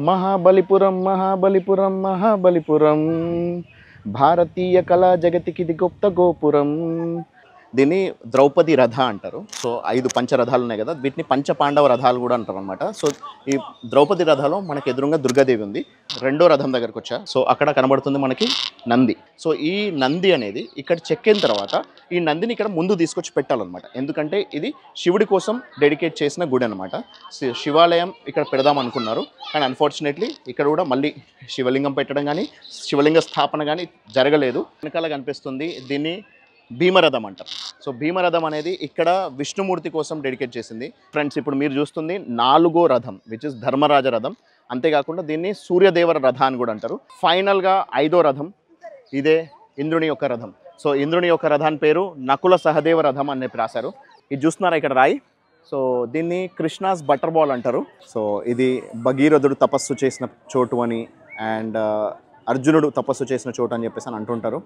మహాబలిపురం మహాబలిపురం మహాబలిపురం భారతీయ కళా జగతికిది గొప్ప గోపురం. దీన్ని ద్రౌపది రథ అంటారు. సో 5 పంచరథాలు ఉన్నాయి కదా, వీటిని పంచపాండవ రథాలు కూడా అంటారు అనమాట. సో ఈ ద్రౌపది రథలో మనకి ఎదురుగా దుర్గాదేవి ఉంది. రెండో రథం దగ్గరకు వచ్చా, సో అక్కడ కనబడుతుంది మనకి నంది. సో ఈ నంది అనేది ఇక్కడ చెక్కిన తర్వాత ఈ నందిని ఇక్కడ ముందు తీసుకొచ్చి పెట్టాలన్నమాట. ఎందుకంటే ఇది శివుడి కోసం డెడికేట్ చేసిన గుడి అనమాట. శివాలయం ఇక్కడ పెడదాం అనుకున్నారు, కానీ అన్ఫార్చునేట్లీ ఇక్కడ కూడా మళ్ళీ శివలింగం పెట్టడం కానీ శివలింగ స్థాపన కానీ జరగలేదు. వెనకాల కనిపిస్తుంది దీన్ని భీమరథం అంటారు. సో భీమరథం అనేది ఇక్కడ విష్ణుమూర్తి కోసం డెడికేట్ చేసింది. ఫ్రెండ్స్, ఇప్పుడు మీరు చూస్తుంది 4వ రథం, విచ్ ఇస్ ధర్మరాజ రథం. అంతేకాకుండా దీన్ని సూర్యదేవర రథ అని కూడా అంటారు. ఫైనల్గా 5వ రథం ఇదే ఇంద్రుని యొక్క రథం. సో ఇంద్రుని యొక్క రథాన్ని పేరు నకుల సహదేవ రథం అని రాశారు. ఇది చూస్తున్నారా ఇక్కడ రాయి. సో దీన్ని కృష్ణాస్ బటర్ బాల్ అంటారు. సో ఇది భగీరథుడు తపస్సు చేసిన చోటు అని అండ్ అర్జునుడు తపస్సు చేసిన చోటు అని చెప్పేసి అని అంటుంటారు.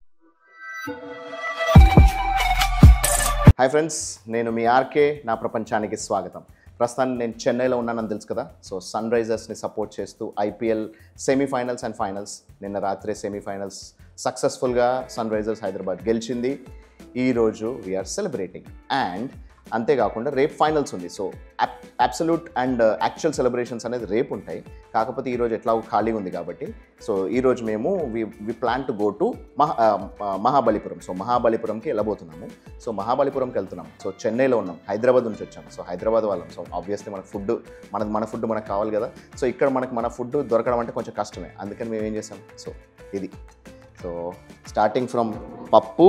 హాయ్ ఫ్రెండ్స్, నేను మీ ఆర్కే. నా ప్రపంచానికి స్వాగతం. ప్రస్తుతానికి నేను చెన్నైలో ఉన్నానని తెలుసు కదా. సో సన్ రైజర్స్ని సపోర్ట్ చేస్తూ ఐపీఎల్ సెమీఫైనల్స్ అండ్ ఫైనల్స్, నిన్న రాత్రే సెమీఫైనల్స్ సక్సెస్ఫుల్గా సన్ రైజర్స్ హైదరాబాద్ గెలిచింది. ఈరోజు వీఆర్ సెలబ్రేటింగ్ అండ్ అంతేకాకుండా రేపు ఫైనల్స్ ఉంది. So absolute and actual celebrations అనేది రేపు ఉంటాయి. కాకపోతే ఈరోజు ఎట్లా ఖాళీగా ఉంది కాబట్టి సో ఈరోజు మేము we plan to go to Mahabalipuram. So మహాబలిపురంకి వెళ్ళబోతున్నాము. సో మహాబలిపురంకి వెళ్తున్నాం. సో చెన్నైలో ఉన్నాం, హైదరాబాద్ నుంచి వచ్చాము. సో హైదరాబాద్ వాళ్ళం. సో ఆబ్వియస్లీ మన ఫుడ్ మనకు కావాలి కదా. సో ఇక్కడ మన ఫుడ్ దొరకడం అంటే కొంచెం కష్టమే. అందుకని మేము ఏం చేసాం, సో ఇది. సో స్టార్టింగ్ ఫ్రమ్ పప్పు,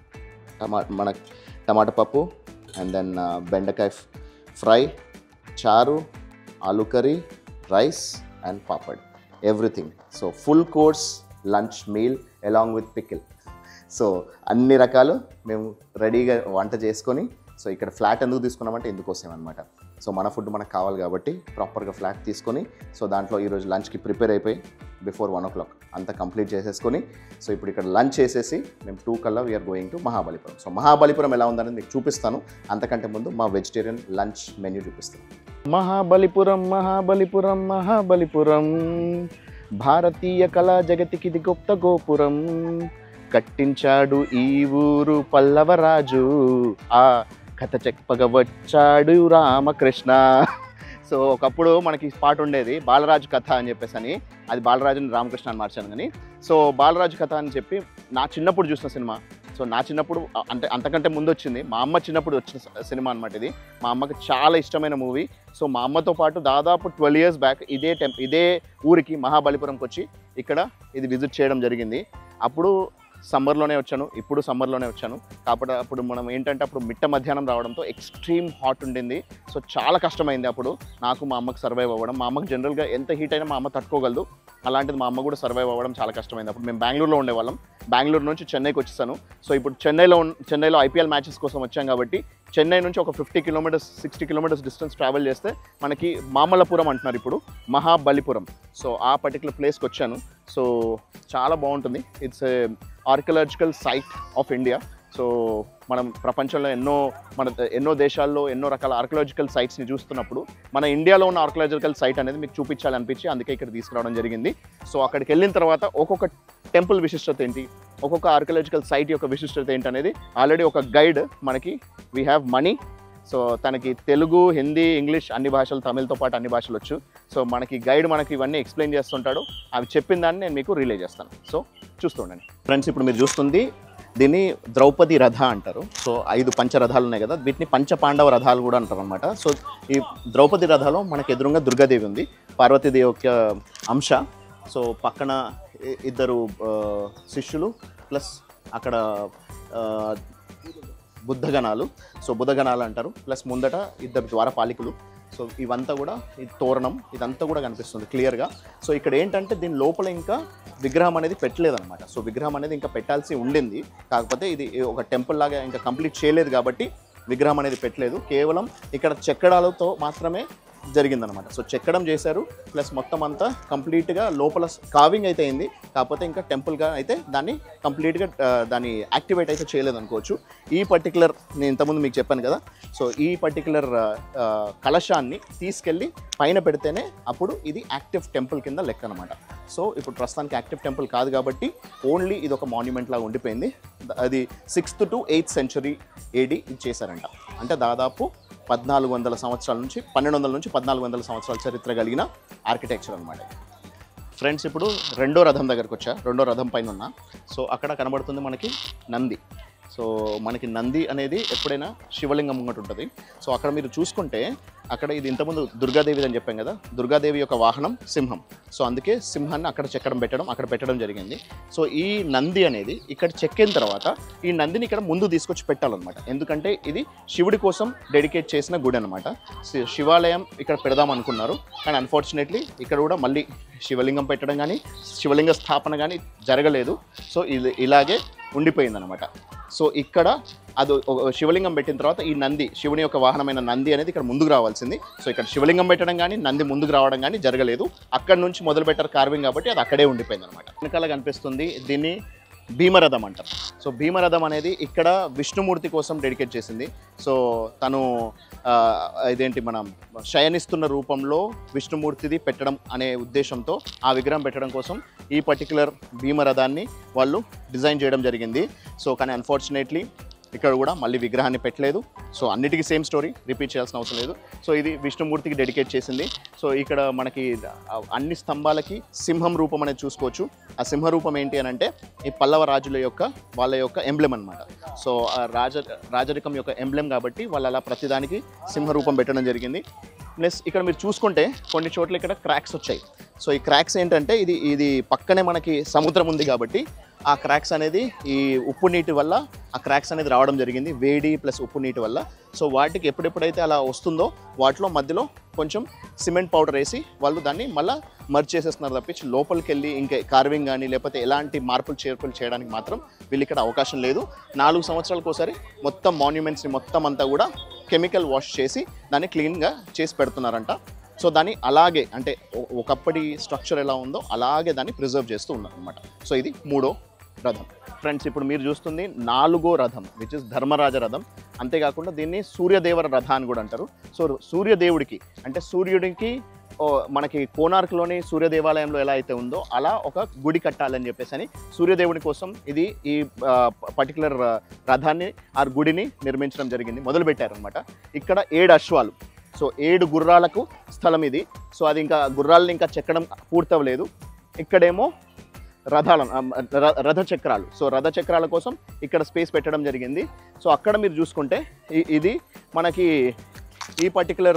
మన టమాటా పప్పు, and then బెండకాయ ఫ్రై, చారు, ఆలూ curry, rice and papad, everything. So full course lunch meal along with pickle. So అన్ని రకాలు మేము రెడీగా వంట చేసుకొని, సో ఇక్కడ ఫ్లాట్ ఎందుకు తీసుకున్నామంటే ఇందుకోసం అనమాట. సో మన ఫుడ్ మనకు కావాలి కాబట్టి ప్రాపర్గా ఫ్లాట్ తీసుకొని, సో దాంట్లో ఈరోజు లంచ్కి ప్రిపేర్ అయిపోయి బిఫోర్ 1 o'clock అంతా కంప్లీట్ చేసేసుకొని, సో ఇప్పుడు ఇక్కడ లంచ్ చేసేసి మేము 2 కల్లా we are going to Mahabalipuram. So Mahabalipuram ఎలా ఉందనేది మీకు చూపిస్తాను. అంతకంటే ముందు మా వెజిటేరియన్ లంచ్ మెన్యూ చూపిస్తాను. మహాబలిపురం మహాబలిపురం మహాబలిపురం భారతీయ కళా జగతికిది గొప్ప గోపురం. కట్టించాడు ఈ ఊరు పల్లవరాజు, ఆ కథ చెప్పగా వచ్చాడు రామకృష్ణ. సో ఒకప్పుడు మనకి పాట ఉండేది బాలరాజు కథ అని చెప్పేసి అని, అది బాలరాజుని రామకృష్ణ అని మార్చాను. కానీ సో బాలరాజు కథ అని చెప్పి నా చిన్నప్పుడు చూసిన సినిమా. సో నా చిన్నప్పుడు అంటే అంతకంటే ముందు వచ్చింది, మా అమ్మ చిన్నప్పుడు వచ్చిన సినిమా అనమాట ఇది. మా అమ్మకి చాలా ఇష్టమైన మూవీ. సో మా అమ్మతో పాటు దాదాపు 12 years బ్యాక్ ఇదే ఊరికి మహాబలిపురంకి వచ్చి ఇక్కడ ఇది విజిట్ చేయడం జరిగింది. అప్పుడు సమ్మర్లోనే వచ్చాను, ఇప్పుడు సమ్మర్లోనే వచ్చాను. కాబట్టి అప్పుడు మనం ఏంటంటే అప్పుడు మిట్ట మధ్యాహ్నం రావడంతో ఎక్స్ట్రీమ్ హాట్ ఉండింది. సో చాలా కష్టమైంది అప్పుడు నాకు మా అమ్మకి సర్వైవ్ అవ్వడం. మా అమ్మకి జనరల్గా ఎంత హీట్ అయినా మా అమ్మ తట్టుకోగలదు, అలాంటిది మా అమ్మ కూడా సర్వైవ్ అవ్వడం చాలా కష్టమైంది. అప్పుడు మేము బెంగళూరులో ఉండేవాళ్ళం, బెంగళూరు నుంచి చెన్నైకి వచ్చేసాను. సో ఇప్పుడు చెన్నైలో ఐపీఎల్ మ్యాచెస్ కోసం వచ్చాం కాబట్టి చెన్నై నుంచి ఒక 50 kilometers 60 kilometers డిస్టెన్స్ ట్రావెల్ చేస్తే మనకి మామల్లపురం అంటున్నారు ఇప్పుడు, మహాబలిపురం. సో ఆ పర్టికులర్ ప్లేస్కి వచ్చాను. సో చాలా బాగుంటుంది. It's archaeological site of India. So మనం ప్రపంచంలో ఎన్నో దేశాల్లో ఎన్నో రకాల ఆర్కియలాజికల్ సైట్స్ని చూస్తున్నప్పుడు మన ఇండియాలో ఉన్న ఆర్కియలాజికల్ సైట్ అనేది మీకు చూపించాలనిపించి అందుకే ఇక్కడ తీసుకురావడం జరిగింది. సో అక్కడికి వెళ్ళిన తర్వాత ఒక్కొక్క టెంపుల్ విశిష్టత ఏంటి, ఒక్కొక్క ఆర్కియలాజికల్ సైట్ యొక్క విశిష్టత ఏంటి అనేది ఆల్రెడీ ఒక గైడ్ మనకి, వీ హ్యావ్ మనీ. సో తనకి తెలుగు, హిందీ, ఇంగ్లీష్ అన్ని భాషలు, తమిళ్తో పాటు అన్ని భాషలు వచ్చు. సో మనకి గైడ్ మనకి ఇవన్నీ ఎక్స్ప్లెయిన్ చేస్తుంటాడు. అవి చెప్పిన దాన్ని నేను మీకు రిలే చేస్తాను. సో చూస్తుండండి ఫ్రెండ్స్. ఇప్పుడు మీరు చూస్తుంది దీన్ని ద్రౌపది రథ అంటారు. సో 5 పంచరథాలు ఉన్నాయి కదా, వీటిని పంచపాండవ రథాలు కూడా అంటారు అనమాట. సో ఈ ద్రౌపది రథలో మనకు ఎదురుగా దుర్గాదేవి ఉంది, పార్వతీదేవి యొక్క అంశ. సో పక్కన 2 శిష్యులు ప్లస్ అక్కడ బుద్ధగణాలు. సో బుద్ధగణాలు అంటారు. ప్లస్ ముందట 2 ద్వారపాలికలు. సో ఇవంతా కూడా ఈ తోరణం ఇదంతా కూడా కనిపిస్తుంది క్లియర్గా. సో ఇక్కడ ఏంటంటే దీని లోపల ఇంకా విగ్రహం అనేది పెట్టలేదన్నమాట. సో విగ్రహం అనేది ఇంకా పెట్టాల్సి ఉండింది, కాకపోతే ఇది ఒక టెంపుల్ లాగా ఇంకా కంప్లీట్ చేయలేదు కాబట్టి విగ్రహం అనేది పెట్టలేదు. కేవలం ఇక్కడ చెక్కడాలతో మాత్రమే జరిగిందనమాట. సో చెక్కడం చేశారు, ప్లస్ మొత్తం అంతా కంప్లీట్గా లోపల కావింగ్ అయితే అయింది, కాకపోతే ఇంకా టెంపుల్గా అయితే దాన్ని కంప్లీట్గా దాన్ని యాక్టివేట్ అయితే చేయలేదు అనుకోవచ్చు. ఈ పర్టికులర్ నేను ఇంతకుముందు మీకు చెప్పాను కదా, సో ఈ పర్టికులర్ కలశాన్ని తీసుకెళ్ళి పైన పెడితేనే అప్పుడు ఇది యాక్టివ్ టెంపుల్ కింద లెక్క అనమాట. సో ఇప్పుడు ప్రస్తుతానికి యాక్టివ్ టెంపుల్ కాదు కాబట్టి ఓన్లీ ఇది ఒక మాన్యుమెంట్ లాగా ఉండిపోయింది. అది 6th to 8th century AD ఇది చేశారంట. అంటే దాదాపు 1400 సంవత్సరాల నుంచి 1200 నుంచి 1400 సంవత్సరాల చరిత్ర కలిగిన ఆర్కిటెక్చర్ అనమాట. ఫ్రెండ్స్, ఇప్పుడు రెండో రథం దగ్గరకు వచ్చా. రెండో రథం పైన ఉన్నా. సో అక్కడ కనబడుతుంది మనకి నంది. సో మనకి నంది అనేది ఎప్పుడైనా శివలింగం ముంగట ఉంటుంది. సో అక్కడ మీరు చూసుకుంటే అక్కడ ఇది ఇంతకుముందు దుర్గాదేవి అని చెప్పాం కదా, దుర్గాదేవి యొక్క వాహనం సింహం. సో అందుకే సింహాన్ని అక్కడ అక్కడ పెట్టడం జరిగింది. సో ఈ నంది అనేది ఇక్కడ చెక్కిన తర్వాత ఈ నందిని ఇక్కడ ముందు తీసుకొచ్చి పెట్టాలన్నమాట. ఎందుకంటే ఇది శివుడి కోసం డెడికేట్ చేసిన గుడి అనమాట. శివాలయం ఇక్కడ పెడదాం అనుకున్నారు, కానీ అన్ఫార్చునేట్లీ ఇక్కడ కూడా మళ్ళీ శివలింగం పెట్టడం కానీ శివలింగ స్థాపన కానీ జరగలేదు. సో ఇది ఇలాగే ఉండిపోయిందనమాట. సో ఇక్కడ అది శివలింగం పెట్టిన తర్వాత ఈ నంది, శివుని యొక్క వాహనమైన నంది అనేది ఇక్కడ ముందుకు రావాల్సింది. సో ఇక్కడ శివలింగం పెట్టడం కానీ నంది ముందుకు రావడం కానీ జరగలేదు. అక్కడ నుంచి మొదలు పెట్టారు కార్వింగ్ కాబట్టి అది అక్కడే ఉండిపోయింది అనమాట. వెనకాల కనిపిస్తుంది, దీన్ని భీమరథం అంటారు. సో భీమరథం అనేది ఇక్కడ విష్ణుమూర్తి కోసం డెడికేట్ చేసింది. సో తను ఇదేంటి మనం శయనిస్తున్న రూపంలో విష్ణుమూర్తిది పెట్టడం అనే ఉద్దేశంతో ఆ విగ్రహం పెట్టడం కోసం ఈ పర్టికులర్ భీమరథాన్ని వాళ్ళు డిజైన్ చేయడం జరిగింది. సో కానీ అన్ఫార్చునేట్లీ ఇక్కడ కూడా మళ్ళీ విగ్రహాన్ని పెట్టలేదు. సో అన్నిటికీ సేమ్ స్టోరీ, రిపీట్ చేయాల్సిన అవసరం లేదు. సో ఇది విష్ణుమూర్తికి డెడికేట్ చేసింది. సో ఇక్కడ మనకి అన్ని స్తంభాలకి సింహం రూపం అనేది చూసుకోవచ్చు. ఆ సింహ రూపం ఏంటి అని అంటే ఈ పల్లవ రాజుల యొక్క వాళ్ళ యొక్క ఎంబ్లెమ్ అనమాట. సో రాజరికం యొక్క ఎంబ్లెమ్ కాబట్టి వాళ్ళు అలా ప్రతిదానికి సింహ రూపం పెట్టడం జరిగింది. ప్లస్ ఇక్కడ మీరు చూసుకుంటే కొన్ని చోట్ల ఇక్కడ క్రాక్స్ వచ్చాయి. సో ఈ క్రాక్స్ ఏంటంటే ఇది పక్కనే మనకి సముద్రం ఉంది కాబట్టి ఆ క్రాక్స్ అనేది ఈ ఉప్పు నీటి వల్ల ఆ క్రాక్స్ అనేది రావడం జరిగింది, వేడి ప్లస్ ఉప్పు నీటి వల్ల. సో వాటికి ఎప్పుడెప్పుడైతే అలా వస్తుందో వాటిలో మధ్యలో కొంచెం సిమెంట్ పౌడర్ వేసి వాళ్ళు దాన్ని మళ్ళీ మర్జ్ చేసేస్తున్నారు తప్పించి లోపలికి వెళ్ళి ఇంకా కార్వింగ్ కానీ లేకపోతే ఎలాంటి మార్పులు చేర్పులు చేయడానికి మాత్రం వీళ్ళు ఇక్కడ అవకాశం లేదు. 4 సంవత్సరాలకు ఒకసారి మొత్తం మాన్యుమెంట్స్ని మొత్తం అంతా కూడా కెమికల్ వాష్ చేసి దాన్ని క్లీన్గా చేసి పెడుతున్నారంట. సో దాన్ని అలాగే అంటే ఒకప్పటి స్ట్రక్చర్ ఎలా ఉందో అలాగే దాన్ని ప్రిజర్వ్ చేస్తూ ఉన్నారు అనమాట. సో ఇది 3వ రథం. ఫ్రెండ్స్, ఇప్పుడు మీరు చూస్తుంది 4వ రథం, విచ్ ఇస్ ధర్మరాజ రథం. అంతేకాకుండా దీన్ని సూర్యదేవర రథ అని కూడా అంటారు. సో సూర్యదేవుడికి అంటే సూర్యుడికి మనకి కోనార్క్లోని సూర్య దేవాలయంలో ఎలా అయితే ఉందో అలా ఒక గుడి కట్టాలని చెప్పేసి సూర్యదేవుడి కోసం ఇది ఈ పర్టికులర్ రథాన్ని ఆ గుడిని నిర్మించడం జరిగింది, మొదలుపెట్టారనమాట. ఇక్కడ 7 అశ్వాలు, సో 7 గుర్రాలకు స్థలం ఇది. సో అది ఇంకా గుర్రాలను ఇంకా చెక్కడం పూర్తవలేదు. ఇక్కడేమో రథ చక్రాలు, సో రథ చక్రాల కోసం ఇక్కడ స్పేస్ పెట్టడం జరిగింది. సో అక్కడ మీరు చూసుకుంటే ఇది మనకి ఈ పర్టికులర్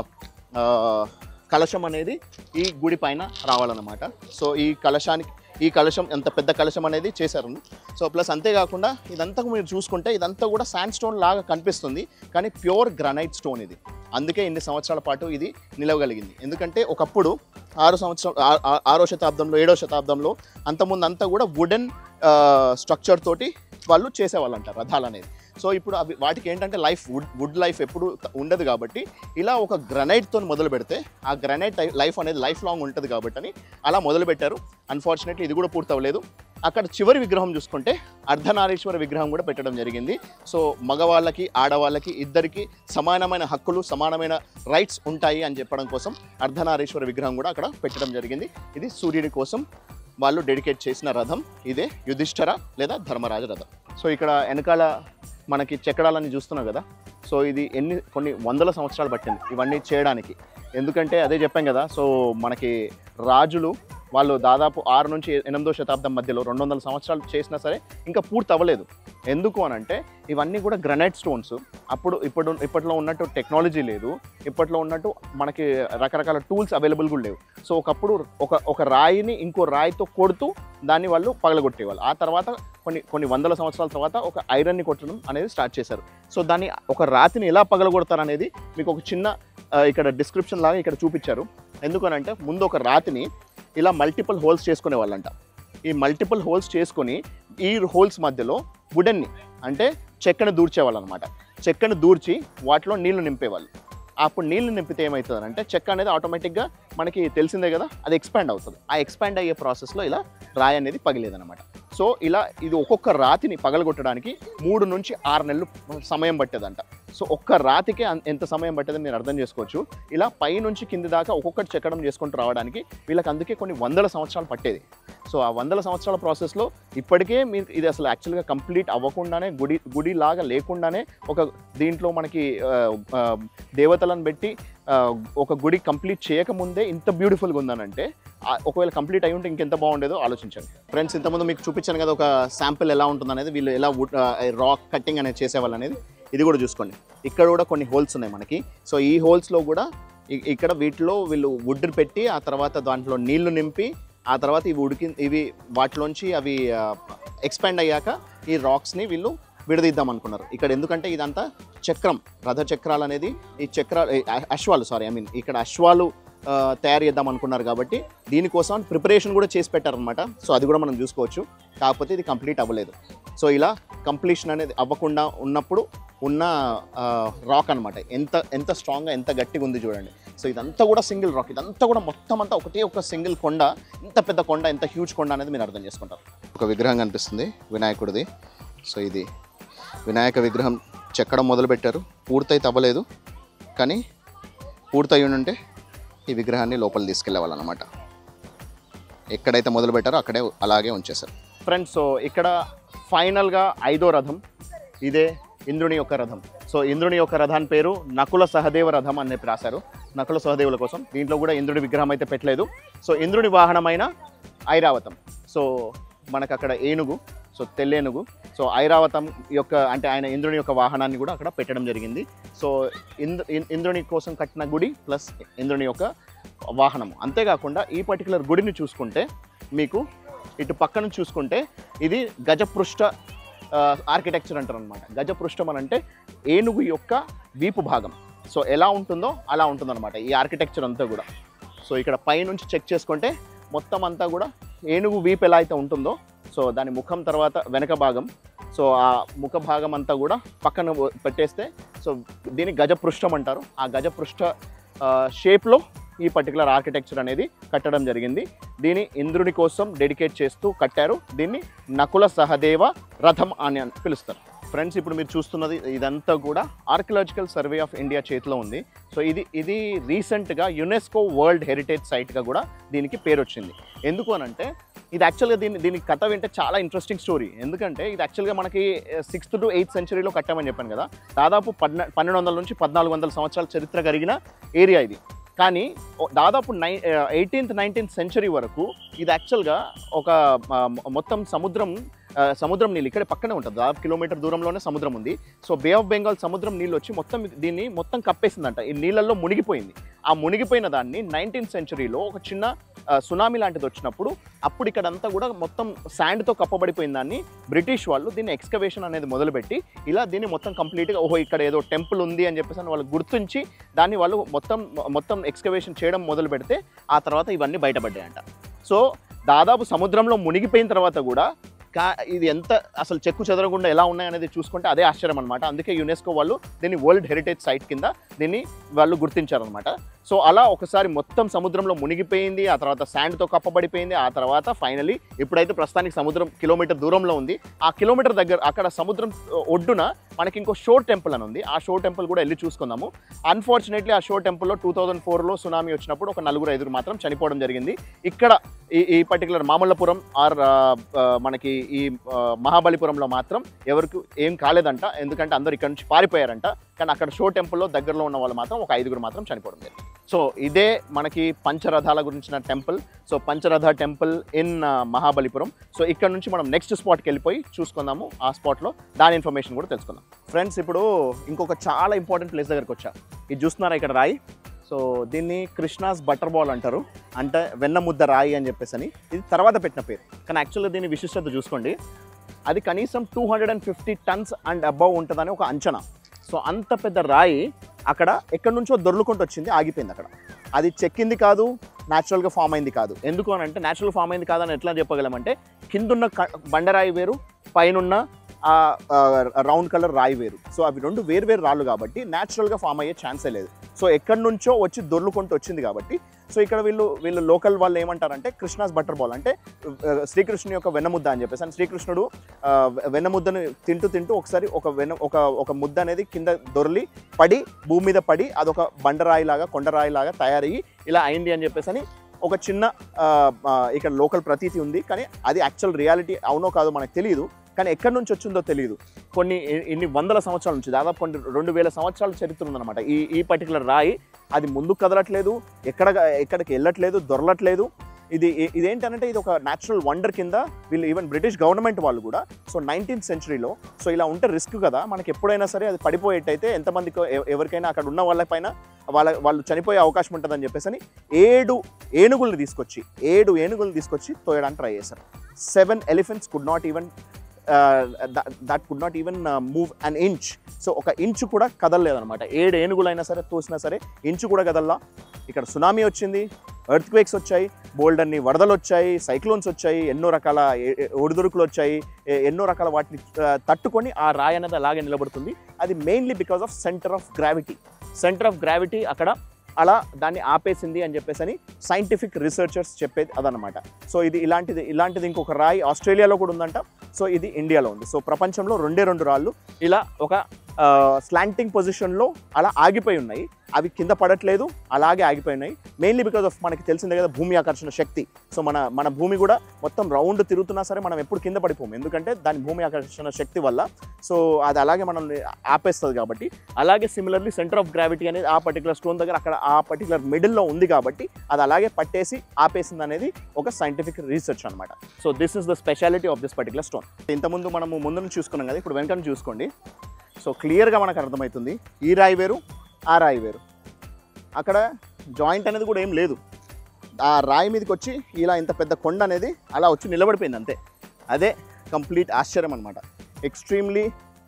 కలశం అనేది ఈ గుడి పైన రావాలన్నమాట. సో ఈ కలశం ఎంత పెద్ద కలశం అనేది చేశారు. సో ప్లస్ అంతేకాకుండా ఇదంతా మీరు చూసుకుంటే ఇదంతా కూడా శాండ్ స్టోన్ లాగా కనిపిస్తుంది, కానీ ప్యూర్ గ్రానైట్ స్టోన్ ఇది. అందుకే ఇన్ని సంవత్సరాల పాటు ఇది నిలవగలిగింది. ఎందుకంటే ఒకప్పుడు 6వ శతాబ్దంలో 7వ శతాబ్దంలో అంతకుముందు అంతా కూడా వుడెన్ స్ట్రక్చర్ తోటి వాళ్ళు చేసేవాళ్ళంట రథాలు అనేది. సో ఇప్పుడు వాటికి ఏంటంటే వుడ్ లైఫ్ ఎప్పుడు ఉండదు కాబట్టి ఇలా ఒక గ్రనైట్తో మొదలు పెడితే ఆ గ్రనైట్ లైఫ్ అనేది లైఫ్ లాంగ్ ఉంటుంది కాబట్టి అని అలా మొదలుపెట్టారు. అన్ఫార్చునేట్లీ ఇది కూడా పూర్తవలేదు. అక్కడ చివరి విగ్రహం చూసుకుంటే అర్ధనారీశ్వర విగ్రహం కూడా పెట్టడం జరిగింది. సో మగవాళ్ళకి ఆడవాళ్ళకి ఇద్దరికి సమానమైన హక్కులు సమానమైన రైట్స్ ఉంటాయి అని చెప్పడం కోసం అర్ధనారీశ్వర విగ్రహం కూడా అక్కడ పెట్టడం జరిగింది. ఇది సూర్యుడి కోసం వాళ్ళు డెడికేట్ చేసిన రథం ఇదే యుధిష్ఠిర లేదా ధర్మరాజ రథం. సో ఇక్కడ వెనకాల మనకి చెక్కడాలని చూస్తున్నాం కదా. సో ఇది కొన్ని వందల సంవత్సరాలు పట్టింది ఇవన్నీ చేయడానికి. ఎందుకంటే అదే చెప్పాం కదా, సో మనకి రాజులు వాళ్ళు దాదాపు 6 నుంచి 8వ శతాబ్దం మధ్యలో 200 సంవత్సరాలు చేసినా సరే ఇంకా పూర్తి అవ్వలేదు. ఎందుకు అని అంటే ఇవన్నీ కూడా గ్రనైట్ స్టోన్స్. ఇప్పట్లో ఉన్నట్టు టెక్నాలజీ లేదు, ఇప్పట్లో ఉన్నట్టు మనకి రకరకాల టూల్స్ అవైలబుల్ కూడా లేవు. సో ఒకప్పుడు ఒక రాయిని ఇంకో రాయితో కొడుతూ దాన్ని వాళ్ళు పగలగొట్టేవాళ్ళు. ఆ తర్వాత కొన్ని వందల సంవత్సరాల తర్వాత ఒక ఐరన్ని కొట్టడం అనేది స్టార్ట్ చేశారు. సో దాన్ని ఒక రాతిని ఎలా పగలగొడతారు అనేది మీకు ఒక చిన్న ఇక్కడ డిస్క్రిప్షన్ లాగా ఇక్కడ చూపించారు. ఎందుకనంటే ముందు ఒక రాతిని ఇలా మల్టిపుల్ హోల్స్ చేసుకునే వాళ్ళంట. ఈ మల్టిపుల్ హోల్స్ చేసుకొని ఈ హోల్స్ మధ్యలో వుడెన్ని అంటే చెక్కను దూర్చేవాళ్ళు అనమాట. చెక్కను దూర్చి వాటిలో నీళ్లు నింపేవాళ్ళు. అప్పుడు నీళ్ళు నింపితే ఏమవుతుంది అంటే చెక్క అనేది ఆటోమేటిక్గా మనకి తెలిసిందే కదా, అది ఎక్స్పాండ్ అవుతుంది. ఆ ఎక్స్పాండ్ అయ్యే ప్రాసెస్లో ఇలా రాయి అనేది పగిలేదన్నమాట. సో ఇలా ఇది ఒక్కొక్క రాతిని పగలగొట్టడానికి 3 నుంచి 6 నెలలు సమయం పట్టేదంట. సో ఒక్క రాతికే ఎంత సమయం పట్టేదని నేను అర్థం చేసుకోవచ్చు. ఇలా పై నుంచి కింది దాకా ఒక్కొక్కటి చెక్కడం చేసుకుంటూ రావడానికి వీళ్ళకి అందుకే కొన్ని వందల సంవత్సరాలు పట్టేది. సో ఆ వందల సంవత్సరాల ప్రాసెస్లో ఇప్పటికే మీరు ఇది అసలు యాక్చువల్గా కంప్లీట్ అవ్వకుండానే గుడిలాగా లేకుండానే ఒక దీంట్లో మనకి దేవతలను పెట్టి ఒక గుడి కంప్లీట్ చేయకముందే ఇంత బ్యూటిఫుల్గా ఉందనంటే ఒకవేళ కంప్లీట్ అయి ఉంటే ఇంకెంత బాగుండేదో ఆలోచించండి. ఫ్రెండ్స్, ఇంతకుముందు మీకు చూపించాను కదా ఒక శాంపిల్ ఎలా ఉంటుందనేది, వీళ్ళు ఎలా రాక్ కట్టింగ్ అనేది చేసేవాళ్ళు అనేది. ఇది కూడా చూసుకోండి, ఇక్కడ కూడా కొన్ని హోల్స్ ఉన్నాయి మనకి. సో ఈ హోల్స్లో కూడా ఇక్కడ వీటిలో వీళ్ళు వుడ్ పెట్టి ఆ తర్వాత దాంట్లో నీళ్లు నింపి ఆ తర్వాత ఇవి వాటిలోంచి అవి ఎక్స్పాండ్ అయ్యాక ఈ రాక్స్ని వీళ్ళు విడదీద్దాం అనుకున్నారు ఇక్కడ. ఎందుకంటే ఇదంతా చక్రం, రథ చక్రాలు అనేది ఈ అశ్వాలు ఇక్కడ అశ్వాలు తయారు చేద్దాం అనుకున్నారు కాబట్టి దీనికోసం ప్రిపరేషన్ కూడా చేసి పెట్టారనమాట. సో అది కూడా మనం చూసుకోవచ్చు. కాకపోతే ఇది కంప్లీట్ అవ్వలేదు. సో ఇలా కంప్లీషన్ అనేది అవ్వకుండా ఉన్నప్పుడు ఉన్న రాక్ అనమాట ఎంత స్ట్రాంగ్గా ఎంత గట్టిగా ఉంది చూడండి. సో ఇదంతా కూడా సింగిల్ రాక్, ఇదంతా కూడా మొత్తం అంతా ఒక సింగిల్ కొండ. ఎంత పెద్ద కొండ, ఎంత హ్యూజ్ కొండ అనేది మీరు అర్థం చేసుకుంటారు. ఒక విగ్రహం కనిపిస్తుంది వినాయకుడిది. సో ఇది వినాయక విగ్రహం చెక్కడం మొదలుపెట్టారు, పూర్తయితే అవ్వలేదు. కానీ పూర్తయి ఉంటే ఈ విగ్రహాన్ని లోపల తీసుకెళ్ళేవాళ్ళనమాట. ఎక్కడైతే మొదలు పెట్టారో అక్కడే అలాగే ఉంచేశారు. ఫ్రెండ్స్, సో ఇక్కడ ఫైనల్గా 5వ రథం ఇదే ఇంద్రుని యొక్క రథం. సో ఇంద్రుని యొక్క రథాన్ని పేరు నకుల సహదేవ రథం అని చెప్పి రాశారు, నకుల సహదేవుల కోసం. దీంట్లో కూడా ఇంద్రుడి విగ్రహం అయితే పెట్టలేదు. సో ఇంద్రుని వాహనమైన ఐరావతం, సో మనకు అక్కడ ఏనుగు, సో తెల్లేనుగు. సో ఐరావతం యొక్క అంటే ఆయన ఇంద్రుని యొక్క వాహనాన్ని కూడా అక్కడ పెట్టడం జరిగింది. సో ఇంద్రుని కోసం కట్టిన గుడి ప్లస్ ఇంద్రుని యొక్క వాహనము. అంతేకాకుండా ఈ పర్టికులర్ గుడిని చూసుకుంటే మీకు ఇటు పక్కన చూసుకుంటే ఇది గజపృష్ఠ ఆర్కిటెక్చర్ అంటారు అనమాట. గజపృష్ఠం అని అంటే ఏనుగు యొక్క వీపు భాగం. సో ఎలా ఉంటుందో అలా ఉంటుందన్నమాట ఈ ఆర్కిటెక్చర్ అంతా కూడా. సో ఇక్కడ పైనుంచి చెక్ చేసుకుంటే మొత్తం అంతా కూడా ఏనుగు వీపు ఎలా అయితే ఉంటుందో, సో దాని ముఖం తర్వాత వెనక భాగం, సో ఆ ముఖ భాగం అంతా కూడా పక్కన పెట్టేస్తే సో దీన్ని గజపృష్ఠం అంటారు. ఆ గజపృష్ఠ షేప్లో ఈ పర్టికులర్ ఆర్కిటెక్చర్ అనేది కట్టడం జరిగింది. దీన్ని ఇంద్రుని కోసం డెడికేట్ చేస్తూ కట్టారు. దీన్ని నకుల సహదేవ రథం అని పిలుస్తారు. ఫ్రెండ్స్, ఇప్పుడు మీరు చూస్తున్నది ఇదంతా కూడా ఆర్కియలాజికల్ సర్వే ఆఫ్ ఇండియా చేతిలో ఉంది. సో ఇది రీసెంట్గా యునెస్కో వరల్డ్ హెరిటేజ్ సైట్గా కూడా దీనికి పేరు వచ్చింది. ఎందుకు అనంటే ఇది యాక్చువల్గా దీని కథ వింటే చాలా ఇంట్రెస్టింగ్ స్టోరీ. ఎందుకంటే ఇది యాక్చువల్గా మనకి 6th to 8th సెంచరీలో కట్టామని చెప్పాను కదా. దాదాపు 1200 నుంచి 1400 సంవత్సరాల చరిత్ర కలిగిన ఏరియా ఇది. కానీ దాదాపు 18th 19th సెంచరీ వరకు ఇది యాక్చువల్గా ఒక మొత్తం సముద్రం నీళ్ళు ఇక్కడే పక్కనే ఉంటుంది. దాదాపు కిలోమీటర్ దూరంలోనే సముద్రం ఉంది. సో బే ఆఫ్ బెంగాల్ సముద్రం నీళ్ళు వచ్చి దీన్ని మొత్తం కప్పేసిందంట. ఈ నీళ్ళల్లో మునిగిపోయింది. ఆ మునిగిపోయిన దాన్ని 19th సెంచరీలో ఒక చిన్న సునామీ లాంటిది వచ్చినప్పుడు అప్పుడు ఇక్కడంతా కూడా మొత్తం శాండ్తో కప్పబడిపోయిన దాన్ని బ్రిటిష్ వాళ్ళు దీన్ని ఎక్స్కవేషన్ అనేది మొదలుపెట్టి ఇలా దీన్ని మొత్తం కంప్లీట్గా ఇక్కడ ఏదో టెంపుల్ ఉంది అని చెప్పేసి వాళ్ళు గుర్తించి దాన్ని వాళ్ళు మొత్తం ఎక్స్కవేషన్ చేయడం మొదలు పెడితే ఆ తర్వాత ఇవన్నీ బయటపడ్డాయంట. సో దాదాపు సముద్రంలో మునిగిపోయిన తర్వాత కూడా ఇది ఎంత అసలు చెక్కు చెదరకుండా ఎలా ఉన్నాయనేది చూసుకుంటే అదే ఆశ్చర్యం అనమాట. అందుకే యునెస్కో వాళ్ళు దీన్ని వరల్డ్ హెరిటేజ్ సైట్ కింద దీన్ని వాళ్ళు గుర్తించారనమాట. సో అలా ఒకసారి మొత్తం సముద్రంలో మునిగిపోయింది, ఆ తర్వాత శాండ్తో కప్పబడిపోయింది. ఆ తర్వాత ఫైనలీ ఇప్పుడైతే ప్రస్తుతానికి సముద్రం కిలోమీటర్ దూరంలో ఉంది. ఆ కిలోమీటర్ దగ్గర అక్కడ సముద్రం ఒడ్డున మనకి ఇంకో షో టెంపుల్ అని ఉంది. ఆ షో టెంపుల్ కూడా వెళ్ళి చూసుకుందాము. అన్ఫార్చునేట్లీ ఆ షో టెంపుల్లో 2004లో సునామీ వచ్చినప్పుడు ఒక 4-5 మాత్రం చనిపోవడం జరిగింది. ఇక్కడ ఈ పర్టికులర్ మామల్లపురం ఆర్ మనకి ఈ మహాబలిపురంలో మాత్రం ఎవరికి ఏం కాలేదంట. ఎందుకంటే అందరూ ఇక్కడ నుంచి పారిపోయారంట. కానీ అక్కడ షో టెంపుల్లో దగ్గరలో ఉన్న వాళ్ళు మాత్రం ఒక 5 మాత్రం చనిపోవడం జరిగింది. సో ఇదే మనకి పంచరథాల గురించిన temple. So Pancharatha temple in Mahabalipuram. So ఇక్కడ నుంచి మనం నెక్స్ట్ స్పాట్కి వెళ్ళిపోయి చూసుకుందాము. ఆ స్పాట్లో దాని ఇన్ఫర్మేషన్ కూడా తెలుసుకుందాం. ఫ్రెండ్స్, ఇప్పుడు ఇంకొక చాలా ఇంపార్టెంట్ ప్లేస్ దగ్గరికి వచ్చా. ఇది చూస్తున్నారా ఇక్కడ రాయి. సో దీన్ని కృష్ణాస్ బటర్ బాల్ అంటారు, అంటే వెన్న ముద్ద రాయి అని చెప్పేసి. ఇది తర్వాత పెట్టిన పేరు, కానీ యాక్చువల్గా దీని విశిష్టత చూసుకోండి. అది కనీసం 250 tons అండ్ అబవ్ ఉంటుందని ఒక అంచనా. సో అంత పెద్ద రాయి అక్కడ ఎక్కడి నుంచో దొర్లుకుంటూ వచ్చింది, ఆగిపోయింది అక్కడ. అది చెక్కింది కాదు, న్యాచురల్గా ఫామ్ అయింది కాదు. ఎందుకు అని అంటే న్యాచురల్ ఫామ్ అయింది కాదని ఎట్లా చెప్పగలమంటే కిందున్న బండరాయి వేరు, పైనున్న రౌండ్ కలర్ రాయి వేరు. సో అవి రెండు వేరు రాళ్ళు కాబట్టి న్యాచురల్గా ఫామ్ అయ్యే ఛాన్సే లేదు. సో ఎక్కడి నుంచో వచ్చి దొర్లుకుంటూ వచ్చింది కాబట్టి సో ఇక్కడ వీళ్ళు లోకల్ వాళ్ళు ఏమంటారంటే కృష్ణాస్ బటర్ బాల్, అంటే శ్రీకృష్ణుని యొక్క వెన్నముద్ద అని చెప్పేసి. అని శ్రీకృష్ణుడు వెన్నముద్దను తింటూ ఒకసారి ఒక ముద్ద అనేది కింద దొర్లి భూమి మీద పడి అదొక బండరాయిలాగా కొండరాయిలాగా తయారయ్యి ఇలా అయింది అని చెప్పేసి అని ఒక చిన్న ఇక్కడ లోకల్ ప్రతీతి ఉంది. కానీ అది యాక్చువల్ రియాలిటీ అవునో కాదో మనకు తెలియదు, కానీ ఎక్కడి నుంచి వచ్చిందో తెలియదు. ఇన్ని వందల సంవత్సరాల నుంచి, దాదాపు 2000 సంవత్సరాల చరిత్ర ఉందన్నమాట ఈ పర్టికులర్ రాయి. అది ముందుకు కదలట్లేదు, ఎక్కడికి వెళ్ళట్లేదు, దొరలట్లేదు. ఇదేంటంటే ఇది ఒక న్యాచురల్ వండర్ కింద వీళ్ళు ఈవెన్ బ్రిటిష్ గవర్నమెంట్ వాళ్ళు కూడా సో 19th సెంచరీలో సో ఇలా ఉంటే రిస్క్ కదా మనకి, ఎప్పుడైనా సరే అది పడిపోయేటైతే ఎంతమందికి ఎవరికైనా అక్కడ ఉన్న వాళ్ళపైన వాళ్ళు చనిపోయే అవకాశం ఉంటుందని చెప్పేసి అని 7 ఏనుగులు తీసుకొచ్చి తోయడానికి ట్రై చేశారు. 7 elephants could not even move an inch. So ఒక ఇంచు కూడా కదలలేదన్నమాట. 7 ఏనుగులైనా సరే తోసినా సరే ఇంచు కూడా కదల్లా. ఇక్కడ సునామీ వచ్చింది, ఎర్త్ క్వేక్స్ వచ్చాయి, బోల్డ్ అన్ని వరదలు వచ్చాయి, సైక్లోన్స్ వచ్చాయి, ఎన్నో రకాల ఒడిదుడుకులు వచ్చాయి, ఎన్నో రకాల వాటిని తట్టుకొని ఆ రాయి అనేది అలాగే నిలబడుతుంది. అది mainly because of centre of gravity అక్కడ అలా దాన్ని ఆపేసింది అని చెప్పేసి అని సైంటిఫిక్ రీసెర్చర్స్ చెప్పేది అదనమాట. సో ఇది ఇలాంటిది ఇంకొక రాయి ఆస్ట్రేలియాలో కూడా ఉందంట. సో ఇది ఇండియాలో ఉంది. సో ప్రపంచంలో 2 రాళ్ళు ఇలా ఒక స్లాంటింగ్ పొజిషన్లో అలా ఆగిపోయి ఉన్నాయి. అవి కింద పడట్లేదు, అలాగే ఆగిపోయి ఉన్నాయి. మెయిన్లీ బికాస్ ఆఫ్ మనకి తెలిసిందే కదా భూమి ఆకర్షణ శక్తి. సో మన భూమి కూడా మొత్తం రౌండ్ తిరుగుతున్నా సరే మనం ఎప్పుడు కింద పడిపోము, ఎందుకంటే దాని భూమి ఆకర్షణ శక్తి వల్ల. సో అది అలాగే మనల్ని ఆపేస్తుంది కాబట్టి. అలాగే సిమిలర్లీ సెంటర్ ఆఫ్ గ్రావిటీ అనేది ఆ పర్టికులర్ స్టోన్ దగ్గర అక్కడ ఆ పర్టికులర్ మిడిల్లో ఉంది కాబట్టి అది అలాగే పట్టేసి ఆపేసింది అనేది ఒక సైంటిఫిక్ రీసెర్చ్ అనమాట. So this is the speciality of this particular stone. ఇంతకుముందు మనము ముందు చూసుకున్నాం కదా, ఇప్పుడు వెనక చూసుకోండి. సో క్లియర్గా మనకు అర్థమవుతుంది ఈ రాయి వేరు, ఆ రాయి వేరు. అక్కడ జాయింట్ అనేది కూడా ఏం లేదు. ఆ రాయి మీదకి వచ్చి ఇలా ఇంత పెద్ద కొండ అనేది అలా వచ్చి నిలబడిపోయింది అంతే. అదే కంప్లీట్ ఆశ్చర్యం అనమాట. ఎక్స్ట్రీమ్లీ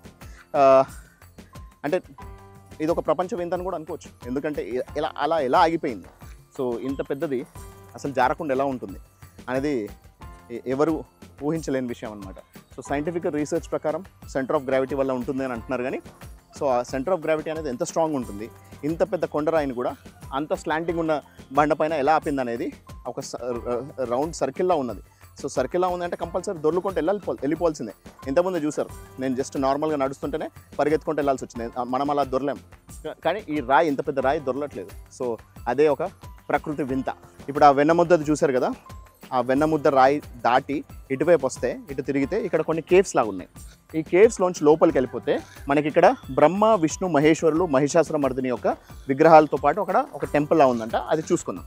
అంటే ఇది ఒక ప్రపంచ వింత అని కూడా అనుకోవచ్చు, ఎందుకంటే ఎలా ఆగిపోయింది. సో ఇంత పెద్దది అసలు జారకుండా ఎలా ఉంటుంది అనేది ఎవరు ఊహించలేని విషయం అనమాట. సో సైంటిఫిక్ రీసెర్చ్ ప్రకారం సెంటర్ ఆఫ్ గ్రావిటీ వల్ల ఉంటుంది అని అంటున్నారు. కానీ సో ఆ సెంటర్ ఆఫ్ గ్రావిటీ అనేది ఎంత స్ట్రాంగ్ ఉంటుంది, ఇంత పెద్ద కొండరాయిని కూడా అంత స్లాంటింగ్ ఉన్న బండపైన ఎలా ఆపింది అనేది ఒక రౌండ్ సర్కిల్లా ఉన్నది. సో సర్కిల్లా ఉందంటే కంపల్సరీ దొర్లుకుంటూ వెళ్ళిపోవాల్సిందే. ఇంతకుముందు చూసారు, నేను జస్ట్ నార్మల్గా నడుస్తుంటేనే పరిగెత్తుకుంటూ వెళ్ళాల్సి వచ్చింది. మనం అలా దొరలేం, కానీ ఈ రాయి ఇంత పెద్ద రాయి దొరలట్లేదు. సో అదే ఒక ప్రకృతి వింత. ఇప్పుడు ఆ వెన్నముద్దది చూసారు కదా, ఆ వెన్నముద్ద రాయి దాటి ఇటువైపు వస్తే ఇటు తిరిగితే ఇక్కడ కొన్ని కేవ్స్ లాగా ఉన్నాయి. ఈ కేవ్స్లోంచి లోపలికి వెళ్ళిపోతే మనకి ఇక్కడ బ్రహ్మ, విష్ణు, మహేశ్వరులు, మహిషాసుర మర్దిని యొక్క విగ్రహాలతో పాటు అక్కడ ఒక టెంపుల్ లా ఉందంట. అది చూసుకుందాం.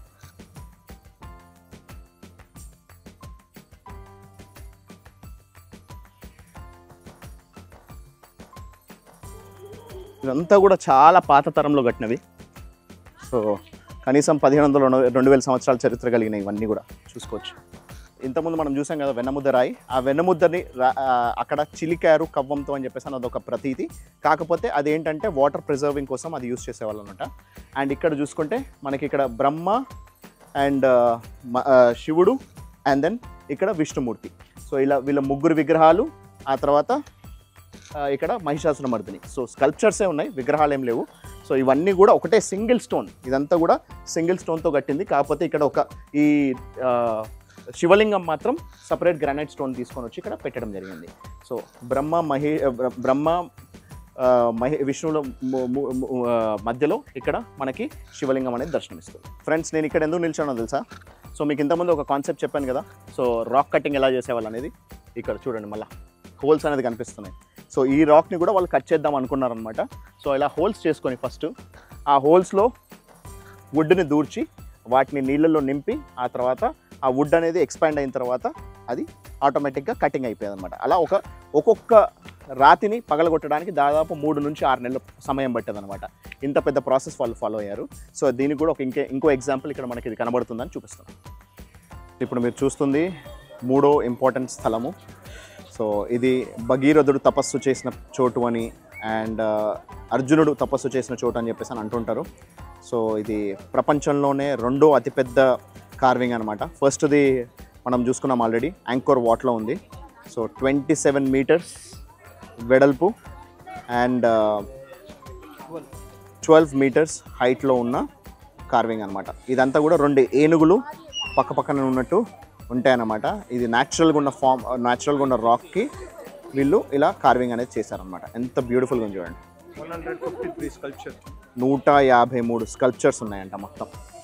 ఇదంతా కూడా చాలా పాత తరంలో కట్టినవి. సో కనీసం 1500-2000 సంవత్సరాల చరిత్ర కలిగిన ఇవన్నీ కూడా చూసుకోవచ్చు. ఇంతకుముందు మనం చూసాం కదా వెన్నముద్ద రాయి. ఆ వెన్నముద్దని అక్కడ చిలికారు కవ్వంతో అని చెప్పేసి అదొక ప్రతీతి. కాకపోతే అదేంటంటే వాటర్ ప్రిజర్వింగ్ కోసం అది యూజ్ చేసేవాళ్ళు అనమాట. అండ్ ఇక్కడ చూసుకుంటే మనకి ఇక్కడ బ్రహ్మ అండ్ శివుడు అండ్ దెన్ ఇక్కడ విష్ణుమూర్తి. సో ఇలా వీళ్ళ 3 విగ్రహాలు. ఆ తర్వాత ఇక్కడ మహిషాసుర మర్దిని. సో స్కల్ప్చర్సే ఉన్నాయి, విగ్రహాలు ఏం లేవు. సో ఇవన్నీ కూడా ఒకటే సింగిల్ స్టోన్, ఇదంతా కూడా సింగిల్ స్టోన్తో కట్టింది. కాకపోతే ఇక్కడ ఈ శివలింగం మాత్రం సపరేట్ గ్రానైట్ స్టోన్ తీసుకొని వచ్చి ఇక్కడ పెట్టడం జరిగింది. సో బ్రహ్మ విష్ణువుల మధ్యలో ఇక్కడ మనకి శివలింగం అనేది దర్శనమిస్తుంది. ఫ్రెండ్స్, నేను ఇక్కడ ఎందుకు నిల్చున్నానో తెలుసా? సో మీకు ఇంతకుముందు ఒక కాన్సెప్ట్ చెప్పాను కదా, సో రాక్ కటింగ్ ఎలా చేసేవాళ్ళు అనేది. ఇక్కడ చూడండి, మళ్ళీ హోల్స్ అనేది కనిపిస్తున్నాయి. సో ఈ రాక్ని కూడా వాళ్ళు కట్ చేద్దాం అనుకున్నారనమాట. సో ఇలా హోల్స్ చేసుకొని ఫస్ట్ ఆ హోల్స్లో వుడ్ని దూర్చి వాటిని నీళ్ళల్లో నింపి ఆ తర్వాత ఆ వుడ్ అనేది ఎక్స్పాండ్ అయిన తర్వాత అది ఆటోమేటిక్గా కటింగ్ అయిపోయింది అనమాట. అలా ఒక్కొక్క రాతిని పగలగొట్టడానికి దాదాపు 3 నుంచి 6 నెలల సమయం పట్టేది అనమాట. ఇంత పెద్ద ప్రాసెస్ వాళ్ళు ఫాలో అయ్యారు. సో దీనికి కూడా ఇంకో ఎగ్జాంపుల్ ఇక్కడ మనకి ఇది కనబడుతుందని చూపిస్తాను. ఇప్పుడు మీరు చూస్తుంది 3వ ఇంపార్టెంట్ స్థలము. సో ఇది భగీరథుడు తపస్సు చేసిన చోటు అని అండ్ అర్జునుడు తపస్సు చేసిన చోటు అని చెప్పేసి అని అంటుంటారు. సో ఇది ప్రపంచంలోనే 2వ అతిపెద్ద కార్వింగ్ అనమాట. ఫస్ట్ది మనం చూసుకున్నాం ఆల్రెడీ, యాంకోర్ వాట్లో ఉంది. సో 27 మీటర్స్ వెడల్పు అండ్ 12 మీటర్స్ హైట్లో ఉన్న కార్వింగ్ అనమాట. ఇదంతా కూడా 2 ఏనుగులు పక్క పక్కన ఉన్నట్టు ఉంటాయన్నమాట. ఇది న్యాచురల్గా ఉన్న రాక్కి వీళ్ళు ఇలా కార్వింగ్ అనేది చేశారనమాట. ఎంత బ్యూటిఫుల్గా ఉంది చూడండి. 153 స్కల్ప్చర్స్ ఉన్నాయంట మొత్తం.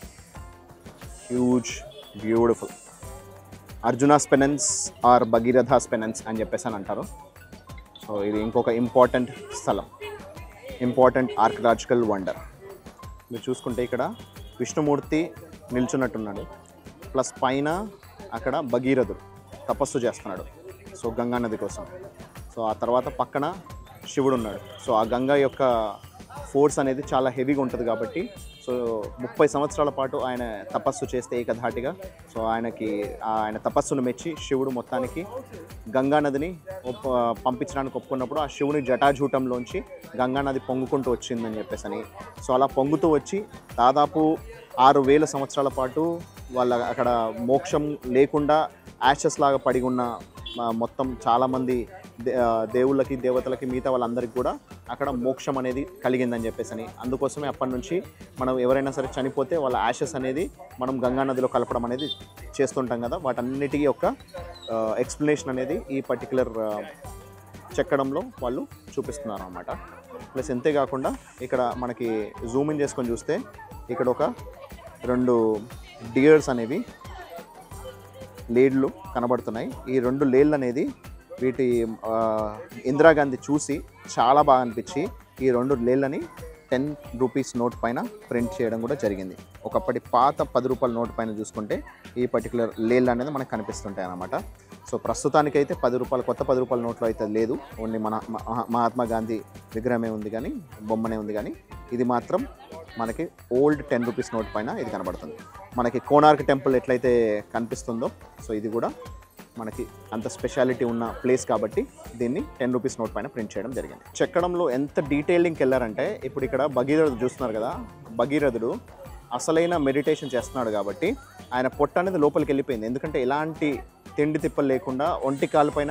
Huge, beautiful. Arjuna's penance or Bhagiratha's penance అని చెప్పేసి అని అంటారు. సో ఇది ఇంకొక ఇంపార్టెంట్ స్థలం, ఇంపార్టెంట్ ఆర్కియలాజికల్ వండర్. మీరు చూసుకుంటే ఇక్కడ విష్ణుమూర్తి నిల్చున్నట్టున్నాడు, ప్లస్ పైన అక్కడ భగీరథుడు తపస్సు చేస్తున్నాడు, సో గంగా నది కోసం. సో ఆ తర్వాత పక్కన శివుడు ఉన్నాడు. సో ఆ గంగా యొక్క ఫోర్స్ అనేది చాలా హెవీగా ఉంటుంది కాబట్టి సో 30 సంవత్సరాల పాటు ఆయన తపస్సు చేస్తే ఏకధాటిగా, సో ఆయన తపస్సును మెచ్చి శివుడు మొత్తానికి గంగా నదిని పంపించడానికి ఒప్పుకున్నప్పుడు ఆ శివుని జటాజూటంలోంచి గంగా నది పొంగుకుంటూ వచ్చిందని చెప్పేసి. సో అలా పొంగుతూ వచ్చి దాదాపు 6000 సంవత్సరాల పాటు వాళ్ళ అక్కడ మోక్షం లేకుండా యాషెస్ లాగా పడి ఉన్న మొత్తం చాలామంది దేవుళ్ళకి, దేవతలకి, మిగతా వాళ్ళందరికీ కూడా అక్కడ మోక్షం అనేది కలిగిందని చెప్పేసి. అందుకోసమే అప్పటి నుంచి మనం ఎవరైనా సరే చనిపోతే వాళ్ళ యాషెస్ అనేది మనం గంగా నదిలో కలపడం అనేది చేస్తుంటాం కదా. వాటన్నిటికీ యొక్క ఎక్స్ప్లెనేషన్ అనేది ఈ పర్టికులర్ చెక్కడంలో వాళ్ళు చూపిస్తున్నారు అన్నమాట. ప్లస్ అంతేకాకుండా ఇక్కడ మనకి జూమ్ ఇన్ చేసుకొని చూస్తే ఇక్కడ ఒక 2 డియర్స్ అనేవి లేడ్లు కనబడుతున్నాయి. ఈ 2 లేళ్ళు అనేది వీటి ఇందిరాగాంధీ చూసి చాలా బాగా అనిపించి ఈ 2 లేళ్ళని 10 రూపీస్ నోట్ పైన ప్రింట్ చేయడం కూడా జరిగింది. ఒకప్పటి పాత 10 రూపాయల నోట్ పైన చూసుకుంటే ఈ పర్టికులర్ లేళ్ళు అనేది మనకు కనిపిస్తుంటాయి అన్నమాట. సో ప్రస్తుతానికైతే 10 రూపాయలు, కొత్త 10 రూపాయల నోట్లో అయితే లేదు, ఓన్లీ మన మహాత్మా గాంధీ విగ్రహమే ఉంది కానీ, బొమ్మనే ఉంది కానీ, ఇది మాత్రం మనకి ఓల్డ్ 10 రూపీస్ నోట్ పైన ఇది కనబడుతుంది. మనకి కోనార్క్ టెంపుల్ ఎట్లయితే కనిపిస్తుందో సో ఇది కూడా మనకి అంత స్పెషాలిటీ ఉన్న ప్లేస్ కాబట్టి దీన్ని 10 రూపీస్ నోట్ పైన ప్రింట్ చేయడం జరిగింది. చెక్కడంలో ఎంత డీటెయిలింగ్కి వెళ్ళారంటే ఇప్పుడు ఇక్కడ భగీరథుడు చూస్తున్నారు కదా, భగీరథుడు అసలైన మెడిటేషన్ చేస్తున్నాడు కాబట్టి ఆయన పొట్ట అనేది లోపలికి వెళ్ళిపోయింది. ఎందుకంటే ఎలాంటి తిండి తిప్పలు లేకుండా ఒంటి కాలు పైన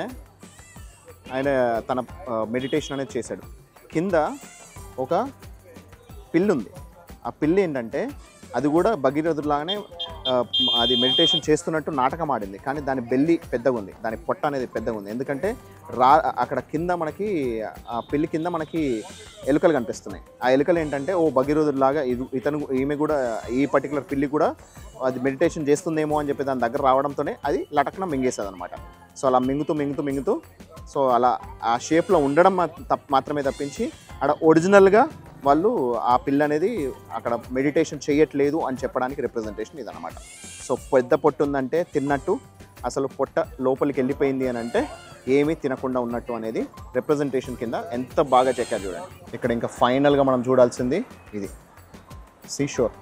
ఆయన తన మెడిటేషన్ అనేది చేశాడు. కింద ఒక పిల్లి ఉంది. ఆ పిల్లి ఏంటంటే అది కూడా భగీరథులాగానే అది మెడిటేషన్ చేస్తున్నట్టు నాటకం ఆడింది, కానీ దాని బెల్లి పెద్దగా ఉంది, దాని పొట్ట అనేది పెద్దగా ఉంది. ఎందుకంటే అక్కడ కింద మనకి ఆ పిల్లి కింద మనకి ఎలుకలు కనిపిస్తున్నాయి. ఆ ఎలుకలు ఏంటంటే ఓ భగీరథులాగా ఈమె కూడా, ఈ పర్టికులర్ పిల్లి కూడా అది మెడిటేషన్ చేస్తుందేమో అని చెప్పి దాని దగ్గర రావడంతోనే అది లటకన మింగేసేది అనమాట. సో అలా మింగుతూ సో అలా ఆ షేప్లో ఉండడం మాత్రమే తప్పించి అక్కడ ఒరిజినల్గా వాళ్ళు ఆ పిల్ల అనేది అక్కడ మెడిటేషన్ చేయట్లేదు అని చెప్పడానికి రిప్రజెంటేషన్ ఇదనమాట. సో పెద్ద పొట్టు ఉందంటే తిన్నట్టు, అసలు పొట్ట లోపలికి వెళ్ళిపోయింది అని అంటే ఏమీ తినకుండా ఉన్నట్టు అనేది రిప్రజెంటేషన్ కింద ఎంత బాగా చెక్కారు చూడండి. ఇక్కడ ఇంకా ఫైనల్గా మనం చూడాల్సింది ఇది సీషోర్,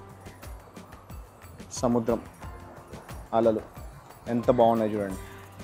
సముద్రం అలలు ఎంత బాగున్నాయి చూడండి.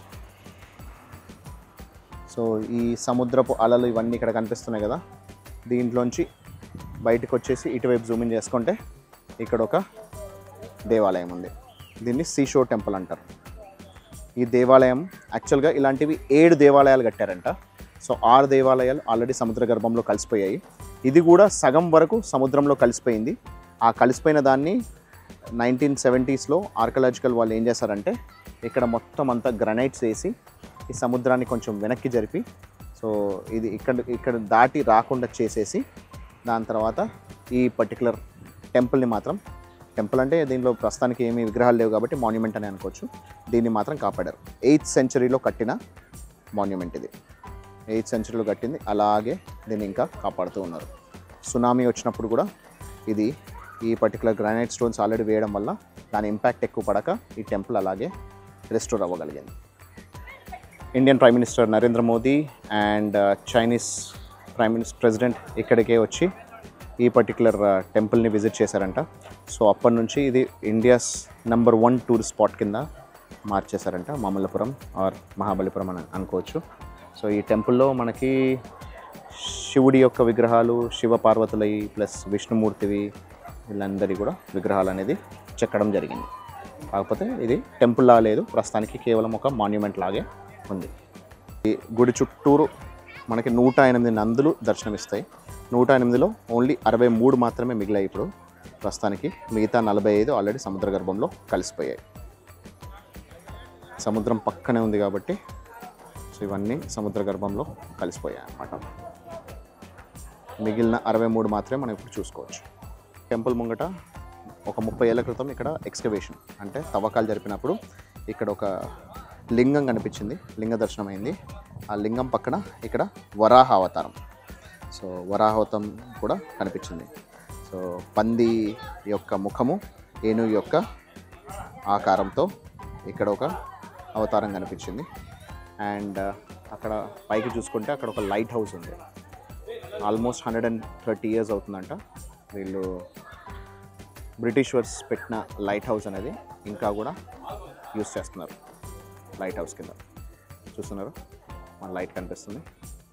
సో ఈ సముద్రపు అలలు ఇవన్నీ ఇక్కడ కనిపిస్తున్నాయి కదా, దీంట్లోంచి బయటకు వచ్చేసి ఇటువైపు జూమ్ ఇన్ చేసుకుంటే ఇక్కడ ఒక దేవాలయం ఉంది. దీన్ని సీషోర్ టెంపుల్ అంటారు. ఈ దేవాలయం యాక్చువల్గా ఇలాంటివి 7 దేవాలయాలు కట్టారంట. సో 6 దేవాలయాలు ఆల్రెడీ సముద్ర గర్భంలో కలిసిపోయాయి. ఇది కూడా సగం వరకు సముద్రంలో కలిసిపోయింది. ఆ కలిసిపోయిన దాన్ని 1970స్లో ఆర్కియలాజికల్ వాళ్ళు ఏం చేశారంటే ఇక్కడ మొత్తం అంతా గ్రనైట్స్ వేసి ఈ సముద్రాన్ని కొంచెం వెనక్కి జరిపి, సో ఇది ఇక్కడ దాటి రాకుండా చేసేసి దాని తర్వాత ఈ పర్టికులర్ టెంపుల్ని మాత్రం, టెంపుల్ అంటే దీనిలో ప్రస్తుతానికి ఏమీ విగ్రహాలు లేవు కాబట్టి మాన్యుమెంట్ అని అనుకోవచ్చు, దీన్ని మాత్రం కాపాడారు. 8th సెంచరీలో కట్టిన మాన్యుమెంట్ ఇది. 8th సెంచరీలో కట్టింది, అలాగే దీన్ని ఇంకా కాపాడుతూ ఉన్నారు. సునామీ వచ్చినప్పుడు కూడా ఇది ఈ పర్టికులర్ గ్రానైట్ స్టోన్స్ ఆల్రెడీ వేయడం వల్ల దాని ఇంపాక్ట్ ఎక్కువ పడక ఈ టెంపుల్ అలాగే రెస్టోర్ అవ్వగలిగింది. Indian prime minister Narendra Modi and Chinese president ఇక్కడికే వచ్చి ఈ పర్టికులర్ టెంపుల్ని విజిట్ చేశారంట. సో అప్పటి నుంచి ఇది ఇండియాస్ నెంబర్ 1 టూరిస్ట్ స్పాట్ కింద మార్చేశారంట, మామల్లపురం ఆర్ మహాబలిపురం అని అనుకోవచ్చు. సో ఈ టెంపుల్లో మనకి శివుడి యొక్క విగ్రహాలు, శివ పార్వతులవి ప్లస్ విష్ణుమూర్తివి వీళ్ళందరి కూడా విగ్రహాలు అనేది చెక్కడం జరిగింది. కాకపోతే ఇది టెంపుల్ లాగా లేదు, ప్రస్తుతానికి కేవలం ఒక మాన్యుమెంట్ లాగే ఉంది. ఈ గుడి చుట్టూరు మనకి 108 నందులు దర్శనమిస్తాయి. 108లో ఓన్లీ 63 మాత్రమే మిగిలాయి ఇప్పుడు ప్రస్తుతానికి. మిగతా 45 ఆల్రెడీ సముద్ర గర్భంలో కలిసిపోయాయి. సముద్రం పక్కనే ఉంది కాబట్టి సో ఇవన్నీ సముద్ర గర్భంలో కలిసిపోయాయి అన్నమాట. మిగిలిన 63 మాత్రమే మనం ఇప్పుడు చూసుకోవచ్చు. టెంపుల్ ముంగట ఒక 30 ఏళ్ల క్రితం ఇక్కడ ఎక్స్కవేషన్ అంటే తవ్వకాలు జరిపినప్పుడు ఇక్కడ ఒక లింగం కనిపించింది, లింగ దర్శనం అయింది. ఆ లింగం పక్కన ఇక్కడ వరాహ అవతారం, సో వరాహవతం కూడా కనిపించింది. సో పంది యొక్క ముఖము, ఏనుగు యొక్క ఆకారంతో ఇక్కడ ఒక అవతారం కనిపించింది. అండ్ అక్కడ పైకి చూసుకుంటే అక్కడ ఒక లైట్ హౌస్ ఉంది. ఆల్మోస్ట్ 130 ఇయర్స్ అవుతుందంట. వీళ్ళు బ్రిటిషర్స్ పెట్టిన లైట్ హౌస్ అనేది ఇంకా కూడా యూస్ చేస్తున్నారు. లైట్ హౌస్ కింద చూస్తున్నారు, మన లైట్ కనిపిస్తుంది.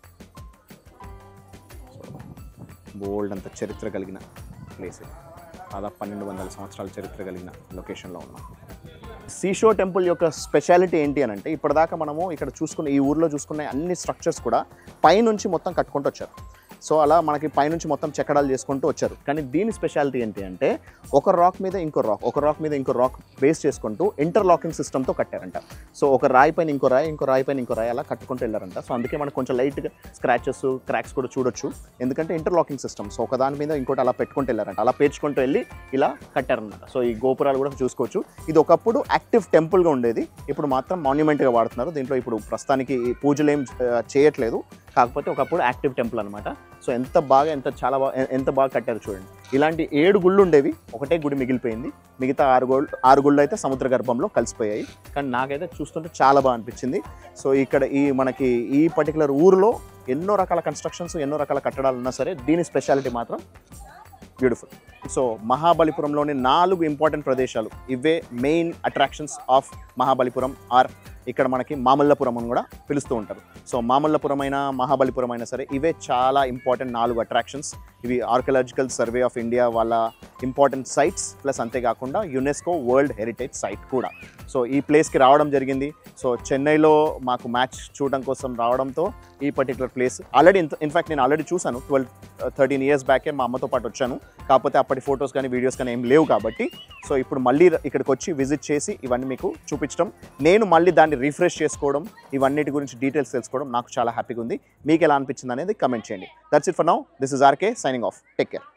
సో బోల్డ్ అంత చరిత్ర కలిగిన ప్లేస్, దాదాపు 1200 సంవత్సరాల చరిత్ర కలిగిన లొకేషన్లో ఉన్నాం. సీషో టెంపుల్ యొక్క స్పెషాలిటీ ఏంటి అని అంటే, ఇప్పటిదాకా మనము ఇక్కడ చూసుకున్న ఈ ఊర్లో చూసుకున్న అన్ని స్ట్రక్చర్స్ కూడా పైనుంచి మొత్తం కట్టుకుంటూ వచ్చారు. సో అలా మనకి పైనుంచి మొత్తం చెక్కడాలు చేసుకుంటూ వచ్చారు. కానీ దీని స్పెషాలిటీ ఏంటి అంటే, ఒక రాక్ మీద ఇంకో రాక్, ఒక రాక్ మీద ఇంకో రాక్ బేస్ చేసుకుంటూ ఇంటర్లాకింగ్ సిస్టమ్తో కట్టారంట. సో ఒక రాయి పైన ఇంకో రాయి, ఇంకో రాయి పైన ఇంకో రాయి అలా కట్టుకుంటూ వెళ్ళారంట. సో అందుకే మనకు కొంచెం లైట్గా స్క్రాచెస్, క్రాక్స్ కూడా చూడొచ్చు, ఎందుకంటే ఇంటర్లాకింగ్ సిస్టమ్. సో ఒక దాని మీద ఇంకోటి అలా పెట్టుకుంటూ వెళ్ళారంట, అలా పేర్చుకుంటూ వెళ్ళి ఇలా కట్టారనమాట. సో ఈ గోపురాలు కూడా చూసుకోవచ్చు. ఇది ఒకప్పుడు యాక్టివ్ టెంపుల్గా ఉండేది, ఇప్పుడు మాత్రం మాన్యుమెంట్గా వాడుతున్నారు. దీంట్లో ఇప్పుడు ప్రస్తుతానికి పూజలు ఏం చేయట్లేదు, కాకపోతే ఒకప్పుడు యాక్టివ్ టెంపుల్ అనమాట. సో ఎంత బాగా కట్టారు చూడండి. ఇలాంటి 7 గుళ్ళు ఉండేవి, ఒకటే గుడి మిగిలిపోయింది. మిగతా 6 గుళ్ళు అయితే సముద్ర గర్భంలో కలిసిపోయాయి. కానీ నాకైతే చూస్తుంటే చాలా బాగా అనిపించింది. సో ఇక్కడ మనకి ఈ పర్టికులర్ ఊరిలో ఎన్నో రకాల కన్స్ట్రక్షన్స్, ఎన్నో రకాల కట్టడాలు ఉన్నా సరే దీని స్పెషాలిటీ మాత్రం బ్యూటిఫుల్. సో మహాబలిపురంలోని 4 ఇంపార్టెంట్ ప్రదేశాలు ఇవే main attractions of Mahabalipuram, or ఇక్కడ మనకి మామల్లపురం అని కూడా పిలుస్తూ ఉంటారు. సో మామల్లపురం అయినా మహాబలిపురం అయినా సరే ఇవే చాలా ఇంపార్టెంట్ 4 అట్రాక్షన్స్. ఇవి ఆర్కియలాజికల్ సర్వే ఆఫ్ ఇండియా వాళ్ళ ఇంపార్టెంట్ సైట్స్, ప్లస్ అంతేకాకుండా యునెస్కో వరల్డ్ హెరిటేజ్ సైట్ కూడా. సో ఈ ప్లేస్కి రావడం జరిగింది. సో చెన్నైలో మాకు మ్యాచ్ చూడడం కోసం రావడంతో ఈ పర్టికులర్ ప్లేస్ ఆల్రెడీ ఇన్ఫ్యాక్ట్ నేను ఆల్రెడీ చూశాను 12-13 ఇయర్స్ బ్యాకే మా అమ్మతో పాటు వచ్చాను. కాకపోతే అప్పటి ఫొటోస్ కానీ వీడియోస్ కానీ ఏం లేవు కాబట్టి సో ఇప్పుడు మళ్ళీ ఇక్కడికి వచ్చి విజిట్ చేసి ఇవన్నీ మీకు చూపించడం, నేను మళ్ళీ దాన్ని రిఫ్రెష్ చేసుకోవడం, ఇవన్నిటి గురించి డీటెయిల్స్ తెలుసుకోవడం నాకు చాలా హ్యాపీగా ఉంది. మీకు ఎలా అనిపించింది అనేది కమెంట్ చేయండి. That's it for now. This is RK signing off. Take care.